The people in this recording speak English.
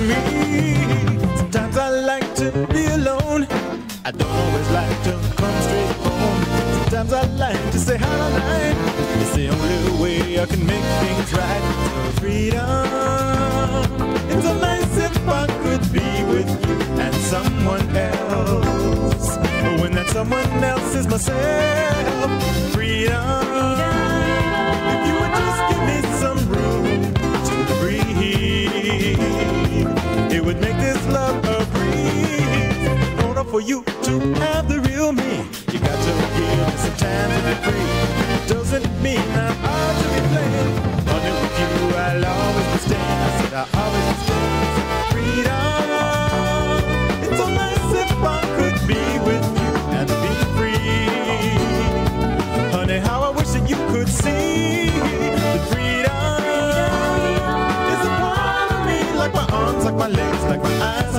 me. Sometimes I like to be alone. I don't always like to come straight home. Sometimes I like to stay out all night. It's the only way I can make things right. Freedom. It's so nice if I could be with you and someone else. But when that someone else is myself. Freedom. If you would just give me some room to breathe, it would make this love a breeze. In order for you to have the real me, you got to give me some time to be free. Doesn't mean I'm out to be playing. Honey, with you I'll always be staying. I said I'll always be staying. Freedom. It's so nice if I could be with you and be free. Honey, how I wish that you could see the freedom is a part of me, like my arms, like my legs, like my eyes.